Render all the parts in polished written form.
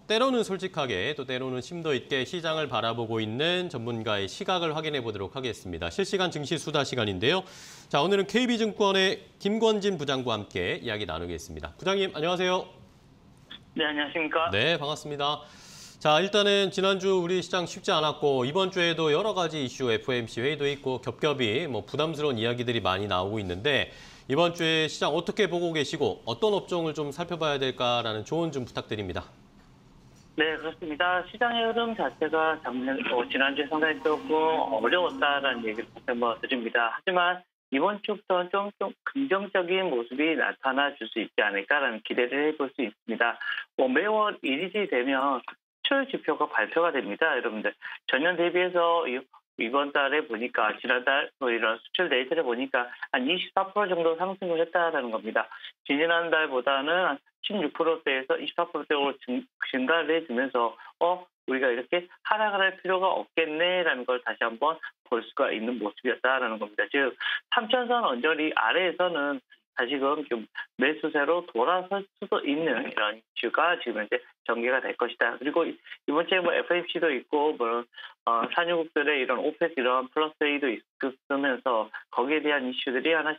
때로는 솔직하게 또 때로는 심도 있게 시장을 바라보고 있는 전문가의 시각을 확인해 보도록 하겠습니다. 실시간 증시 수다 시간인데요. 자, 오늘은 KB증권의 김권진 부장과 함께 이야기 나누겠습니다. 부장님, 안녕하세요. 네, 안녕하십니까? 네, 반갑습니다. 자, 일단은 지난주 우리 시장 쉽지 않았고 이번 주에도 여러 가지 이슈 FOMC 회의도 있고 겹겹이 부담스러운 이야기들이 많이 나오고 있는데 이번 주에 시장 어떻게 보고 계시고 어떤 업종을 좀 살펴봐야 될까라는 조언 좀 부탁드립니다. 네, 그렇습니다. 시장의 흐름 자체가 지난주에 상당히 조금 어려웠다라는 얘기를 다시 한번 드립니다. 하지만 이번 주부터 좀 긍정적인 모습이 나타나 줄 수 있지 않을까라는 기대를 해볼 수 있습니다. 매월 1일이 되면 수출 지표가 발표가 됩니다. 여러분들 전년 대비해서 이번 달에 보니까 지난달 이런 수출 데이터를 보니까 한 24% 정도 상승을 했다라는 겁니다. 지난달보다는 16%대에서 24%대로 증가를 해주면서 우리가 이렇게 하락을 할 필요가 없겠네라는 걸 다시 한번 볼 수가 있는 모습이었다라는 겁니다. 즉 3천선 언저리 아래에서는 다시금 좀 매수세로 돌아설 수도 있는 이런 이슈가 지금 현재 전개가 될 것이다. 그리고 이번 주에 FOMC도 있고 산유국들의 이런 오펙 이런 플러스 A도 있으면서 거기에 대한 이슈들이 하나씩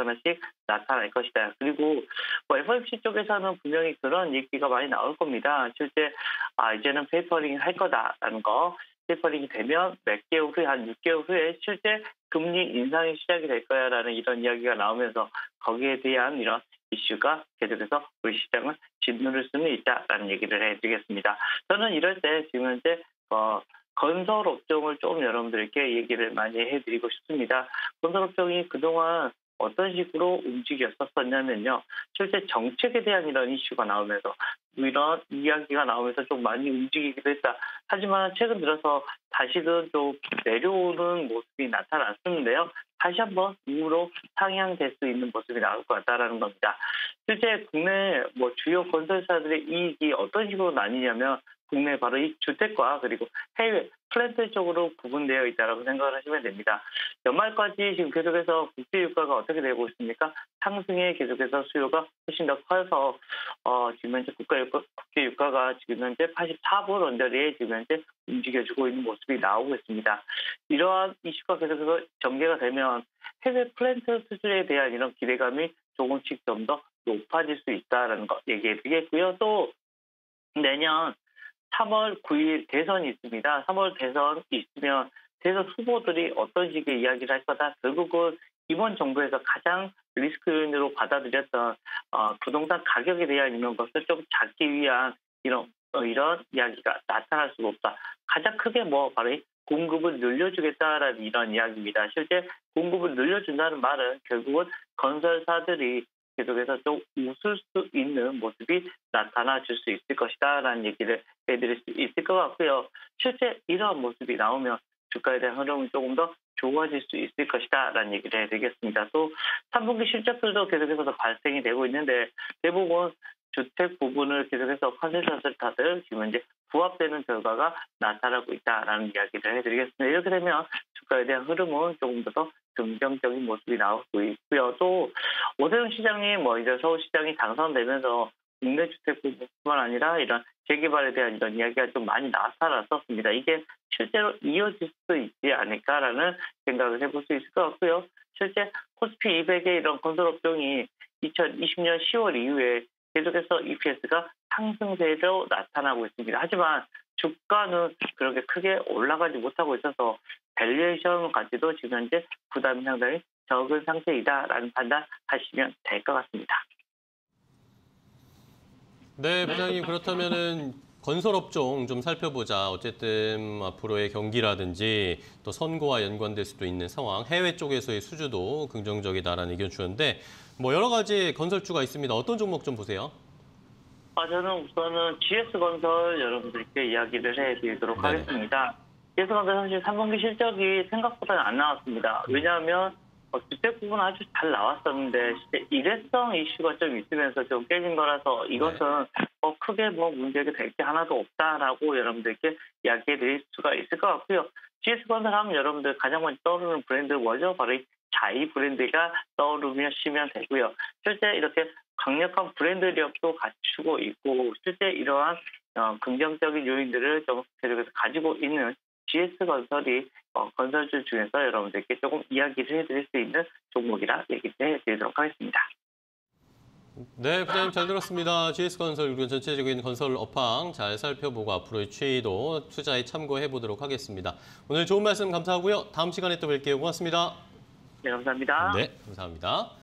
나타날 것이다. 그리고 FOMC 쪽에서는 분명히 그런 얘기가 많이 나올 겁니다. 실제 이제는 페이퍼링 할 거다라는 거. 페이퍼링이 되면 몇 개월 후에 한 6개월 후에 실제 금리 인상이 시작이 될 거야라는 이런 이야기가 나오면서 거기에 대한 이런 이슈가 계속해서 우리 시장을 짓누를 수는 있다라는 얘기를 해드리겠습니다. 저는 이럴 때 지금 현재 건설 업종을 좀 여러분들께 얘기를 많이 해드리고 싶습니다. 건설 업종이 그동안 어떤 식으로 움직였었냐면요. 실제 정책에 대한 이런 이슈가 나오면서 이런 이야기가 나오면서 좀 많이 움직이기도 했다. 하지만 최근 들어서 다시금 좀 내려오는 모습이 나타났었는데요. 다시 한번 이후로 상향될 수 있는 모습이 나올 것 같다라는 겁니다. 실제 국내 주요 건설사들의 이익이 어떤 식으로 나뉘냐면 국내 바로 이 주택과 그리고 해외 플랜트 쪽으로 구분되어 있다고 생각을 하시면 됩니다. 연말까지 지금 계속해서 국제 유가가 어떻게 되고 있습니까? 상승에 계속해서 수요가 훨씬 더 커서 지금 현재 국제 유가가 지금 현재 84불 언저리에 지금 현재 움직여주고 있는 모습이 나오고 있습니다. 이러한 이슈가 계속해서 전개가 되면 해외 플랜트 수출에 대한 이런 기대감이 조금씩 좀 더 높아질 수 있다는 거 얘기해 드리겠고요. 또 내년 3월 9일 대선이 있습니다. 3월 대선이 있으면 대선 후보들이 어떤 식의 이야기를 할 거다. 결국은 이번 정부에서 가장 리스크 요인으로 받아들였던 부동산 가격에 대한 이런 것을 좀 잡기 위한 이런 이야기가 나타날 수가 없다. 가장 크게 바로 이 공급을 늘려주겠다라는 이런 이야기입니다. 실제 공급을 늘려준다는 말은 결국은 건설사들이 계속해서 좀 웃을 수 있는 모습이 나타나 줄 수 있을 것이다라는 얘기를 해드릴 수 있을 것 같고요. 실제 이러한 모습이 나오면 주가에 대한 흐름이 조금 더 좋아질 수 있을 것이다라는 얘기를 해드리겠습니다. 또 3분기 실적들도 계속해서 발생이 되고 있는데 대부분 주택 부분을 계속해서 컨센서스타들 지금 이제 부합되는 결과가 나타나고 있다라는 이야기를 해드리겠습니다. 이렇게 되면 주가에 대한 흐름은 조금 더 긍정적인 모습이 나오고 있고요. 또 오세훈 시장이 이제 서울시장이 당선되면서 국내 주택 부분뿐만 아니라 이런 재개발에 대한 이런 이야기가 좀 많이 나타났었습니다. 이게 실제로 이어질 수 있지 않을까라는 생각을 해볼 수 있을 것 같고요. 실제 코스피 200의 이런 건설업종이 2020년 10월 이후에 계속해서 EPS가 상승세로 나타나고 있습니다. 하지만 주가는 그렇게 크게 올라가지 못하고 있어서 밸류에이션 가치도 지금 현재 부담이 상당히 적은 상태이다라는 판단하시면 될 것 같습니다. 네, 부장님 그렇다면은 건설업종 좀 살펴보자. 어쨌든 앞으로의 경기라든지 또 선거와 연관될 수도 있는 상황, 해외 쪽에서의 수주도 긍정적이다라는 의견 주셨는데 여러 가지 건설주가 있습니다. 어떤 종목 좀 보세요? 저는 우선은 GS건설 여러분들께 이야기를 해드리도록 하겠습니다. GS건설 사실 3분기 실적이 생각보다는 안 나왔습니다. 왜냐하면 주택 부분 아주 잘 나왔었는데 일회성 이슈가 좀 있으면서 좀 깨진 거라서 이것은 크게 문제가 될 게 하나도 없다라고 여러분들께 이야기해 드릴 수가 있을 것 같고요. GS건설 하면 여러분들 가장 먼저 떠오르는 브랜드 뭐죠? 바로 이 자이 브랜드가 떠오르시면 되고요. 실제 이렇게 강력한 브랜드력도 갖추고 있고 실제 이러한 긍정적인 요인들을 좀 계속해서 가지고 있는 GS건설이 건설주 중에서 여러분들께 조금 이야기를 해드릴 수 있는 종목이라 얘기를 해드리도록 하겠습니다. 네, 부장님 잘 들었습니다. GS건설 그리고 전체적인 건설 업황 잘 살펴보고 앞으로의 추이도 투자에 참고해 보도록 하겠습니다. 오늘 좋은 말씀 감사하고요. 다음 시간에 또 뵐게요. 고맙습니다. 네, 감사합니다. 네, 감사합니다.